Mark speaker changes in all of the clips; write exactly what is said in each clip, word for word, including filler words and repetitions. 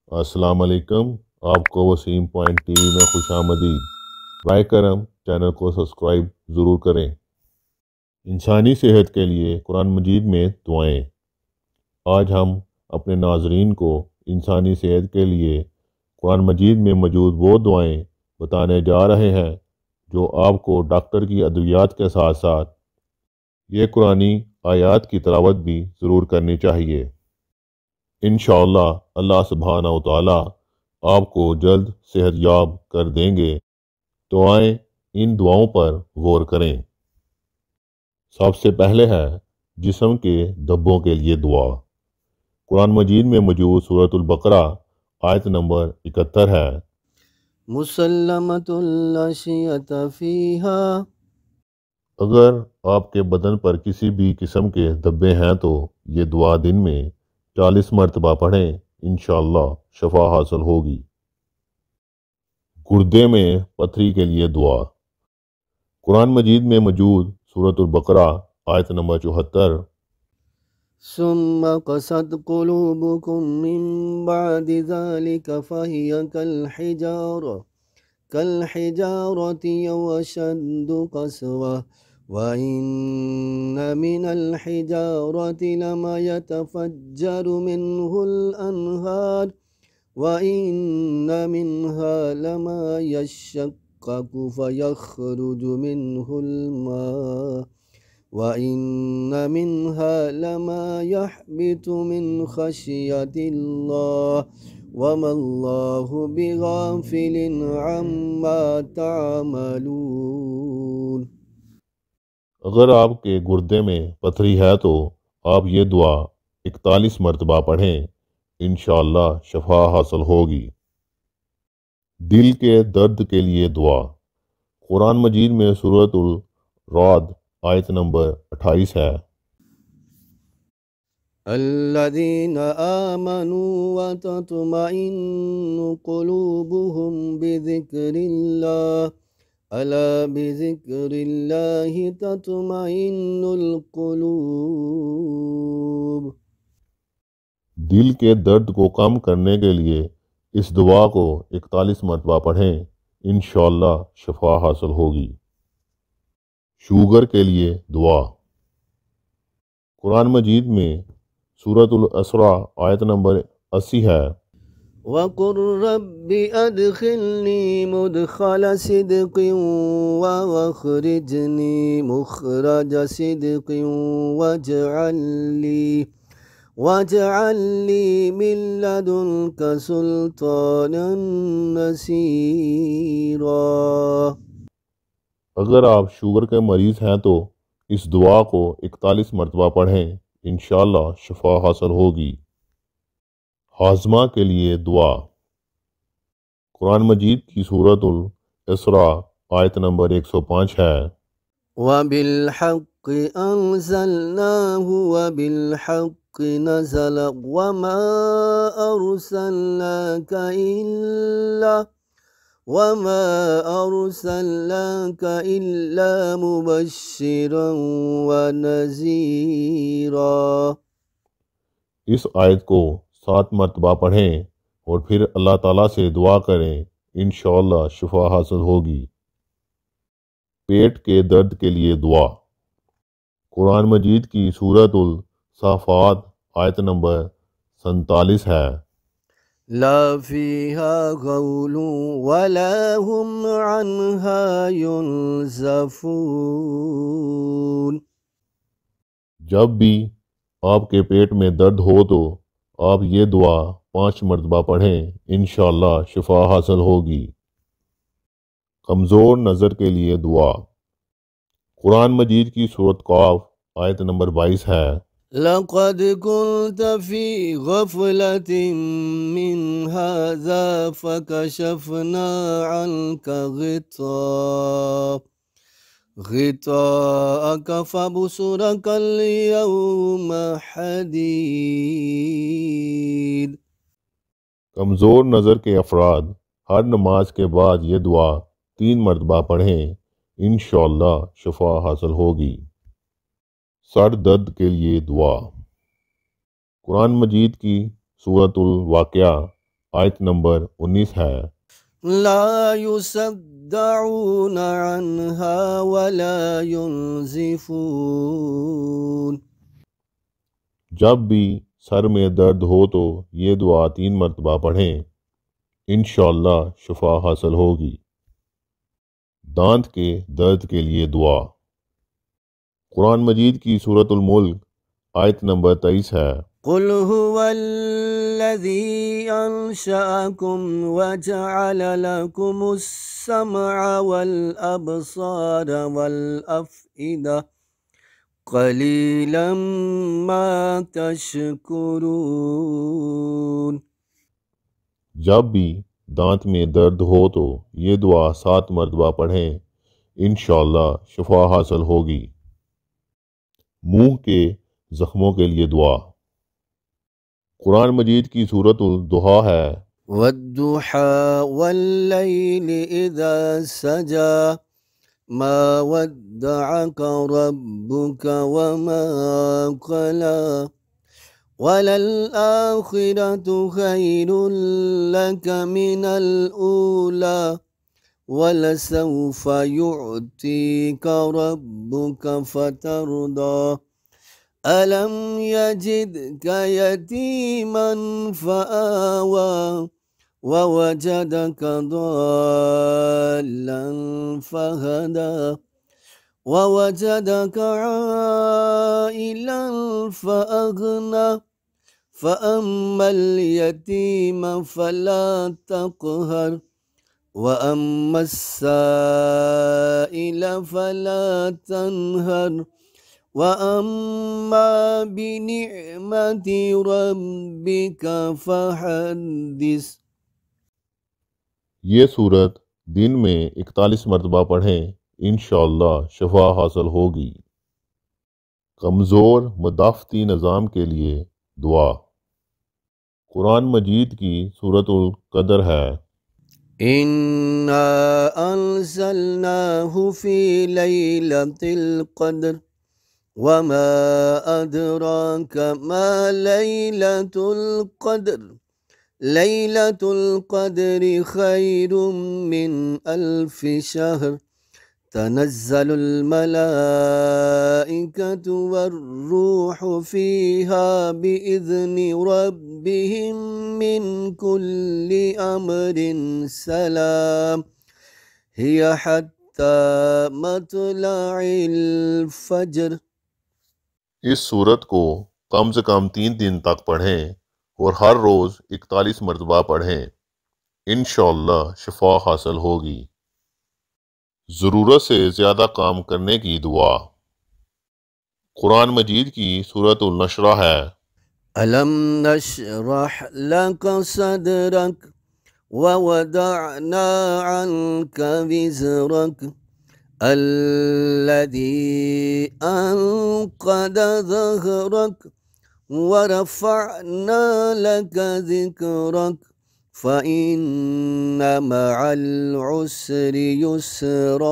Speaker 1: अस्सलाम वालेकुम। आपको वसीम पॉइंट टीवी में खुशामदीद। बर करम चैनल को सब्सक्राइब ज़रूर करें। इंसानी सेहत के लिए कुरान मजीद में दुआएं। आज हम अपने नाजरीन को इंसानी सेहत के लिए कुरान मजीद में मौजूद वो दुआएं बताने जा रहे हैं जो आपको डॉक्टर की अद्वियात के साथ साथ ये कुरानी आयात की तिलावत भी ज़रूर करनी चाहिए। इंशाअल्लाह अल्लाह सुब्हानहू व तआला आपको जल्द सेहतयाब कर देंगे। दुआएं इन दुआओं पर गौर करें। सबसे पहले है जिस्म के धब्बों के लिए दुआ। कुरान मजीद में मौजूद सूरतुल बकरा आयत नंबर इकहत्तर है।
Speaker 2: मुसल्लमतुल ला शियत फीहा।
Speaker 1: अगर आपके बदन पर किसी भी किस्म के धब्बे हैं तो ये दुआ दिन में चालीस मरतबा पढ़ें, इंशाअल्लाह शफा हासिल होगी। गुर्दे में पथरी के लिए दुआ। कुरान मजीद में मौजूद सूरतुल बकरा आयत नंबर चौहत्तर।
Speaker 2: सुम्मा क़सद क़ुलूबुकुम मिन बअदि ज़ालिका फ़हिय कल हिजारा कल हिजारति अव अशद्दु क़सवा व इन्न मिनल हिजारति लमा यतफ़ज्जरु मिन्हुल अनहार व इन्न मिन्हा लमा यशक्ककु फ़यख़रुजु मिन्हुल मा व इन्न मिन्हा लमा यहबितु मिन खशियतिल्लाह वमल्लाहु बिगाफिलिन अम्मा तामलून।
Speaker 1: अगर आपके गुर्दे में पथरी है तो आप ये दुआ इकतालीस मरतबा पढ़ें, इंशाअल्लाह शफा हासिल होगी। दिल के दर्द के लिए दुआ। कुरान मजीद में सूरतुल राद आयत नंबर अट्ठाईस है।
Speaker 2: अल्लज़ीना आमनू व तत्मइन्नु क़ुलूबुहुम बिज़िक्रिल्लाह अला बिज़िक्रिल्लाहि तत्मइन्नुल क़ुलूब।
Speaker 1: दिल के दर्द को कम करने के लिए इस दुआ को इकतालीस मरतबा पढ़ें, इंशाअल्लाह शफा हासिल होगी। शुगर के लिए दुआ। कुरान मजीद में सूरतुल असरा आयत नंबर अस्सी है।
Speaker 2: वक़ुर रब्बि अदखिलनी मुदखल सिद्क़िन वअख़रिजनी मुख़रज सिद्क़िन वजअलनी वजअलनी मिन लदुनक सुल्तानन नसीरा।
Speaker 1: अगर आप शुगर के मरीज़ हैं तो इस दुआ को इकतालीस मरतबा पढ़ें, इंशाअल्लाह शफा हासिल होगी। हाजमा के लिए दुआ। कुरान मजीद की सूरतुल इसरा आयत नंबर एक सौ पाँच है।
Speaker 2: वबिलहक़्क़ि अंज़लनाहु वबिलहक़्क़ि नज़ल वमा अरसलनाका इल्ला वमा अरसलनाका इल्ला मुबश्शिरन व नज़ीरा।
Speaker 1: इस आयत को सात मरतबा पढ़ें और फिर अल्लाह ताला से दुआ करें, इंशाअल्लाह शफा हासिल होगी। पेट के दर्द के लिए दुआ। कुरान मजीद की सूरतुल साफ़ात आयत नंबर सैंतालीस है।
Speaker 2: ला फ़ीहा ग़ौलुन वला हुम अन्हा युनज़फ़ून।
Speaker 1: जब भी आपके पेट में दर्द हो तो आप ये दुआ पाँच मरतबा पढ़ें, इंशाअल्लाह शिफा हासिल होगी। कमज़ोर नज़र के लिए दुआ। कुरान मजीद की सूरत काफ आयत नंबर बाईस है।
Speaker 2: लक़द कुन्त फ़ी ग़फ़लतिन मिन हाज़ा फ़कशफ़ना अन्का ग़िताअक ग़िताअक फ़बसरकल यौम हदीद।
Speaker 1: कमज़ोर नज़र के अफराद हर नमाज के बाद ये दुआ तीन मरतबा पढ़ें, इंशाअल्लाह शफा हासिल होगी। सर दर्द के लिए दुआ। कुरान मजीद की सूरतुल वाक़िया आयत नंबर उन्नीस है।
Speaker 2: ला युसद्दऊन अन्हा वला युनज़िफून।
Speaker 1: जब भी सर में दर्द हो तो ये दुआ तीन मरतबा पढ़ें, इंशाअल्लाह शिफा हासिल होगी। दांत के दर्द के लिए दुआ। कुरान मजीद की सूरतुल मुल्क आयत नंबर तेईस है।
Speaker 2: कुल हुवल्लज़ी अंशअकुम वजअल लकुमुस्समअ वल अबसार वल अफ़इदा क़लीलन मा तशकुरून।
Speaker 1: जब भी दांत में दर्द हो तो ये दुआ सात मरतबा पढ़ें, इंशाअल्लाह शिफा हासिल होगी। मुंह के जख्मों के लिए दुआ। कुरान मजीद की सूरतुल दुहा है।
Speaker 2: वद्दुहा वल्लैलि इज़ा सजा मा वद्दअक रब्बुक वमा क़ला वलल आखिरतु खैरुल लक मिनल ऊला वलसौफ युअतीक रब्बुक फतरदा अलम यजिदक यतीमन फआवा ववजदक ضالًا फहदा ववजदक आइलन फअगना फअम्मल यतीम फला तक़हर वअम्मस्साइल फला तनहर वअम्मा बिनिअमति रब्बिक फहद्दिस।
Speaker 1: ये सूरत दिन में इकतालीस मरतबा पढ़ें, इंशाअल्लाह शिफा हासिल होगी। कमज़ोर मुदाफ़ती निज़ाम के लिए दुआ। कुरान मजीद की सूरतुल कदर है।
Speaker 2: इन्ना अंज़लनाहु फ़ी लैलतिल क़द्र वमा अदराक मा लैलतुल क़द्र लैलतुल क़द्रि खैरुम मिन अल्फ़ि शहर तनज़्ज़लुल मलाइकतु वर्रूहु फ़ीहा बिइज़्नि रब्बिहिम मिन कुल्लि अमरिन सलाम हिया हत्ता मत्लइल फ़ज्र।
Speaker 1: इस सूरत को कम से कम तीन दिन तक पढ़ें और हर रोज़ इकतालीस मरतबा पढ़ें, इंशाअल्लाह शिफा हासिल होगी। ज़रूरत से ज़्यादा काम करने की दुआ। कुरान मजीद की सूरतुल नशरा है।
Speaker 2: अलम नशरह लक सदरक ववदअना अन्क विज़रक अल्लज़ी अन्क़द ज़हरक वरफ़अना लक ज़िक्रक फ़इन्न मअल उसरि युस्रा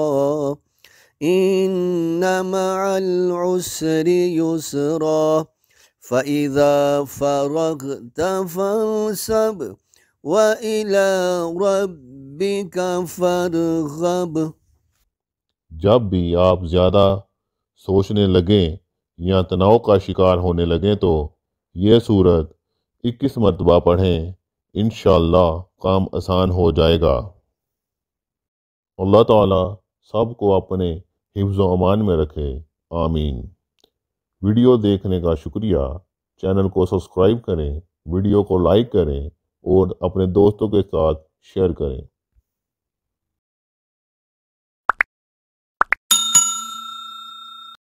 Speaker 2: इन्न मअल उसरि युस्रा फ़इज़ा फ़रग़त फ़ंसब वइला रब्बिक फ़रग़ब।
Speaker 1: जब भी आप ज़्यादा सोचने लगें या तनाव का शिकार होने लगें तो यह सूरत इक्कीस मरतबा पढ़ें, इंशाअल्लाह काम आसान हो जाएगा। अल्लाह ताला सबको अपने हिफ्ज़ व अमान में रखे, आमीन। वीडियो देखने का शुक्रिया। चैनल को सब्सक्राइब करें, वीडियो को लाइक करें और अपने दोस्तों के साथ शेयर करें।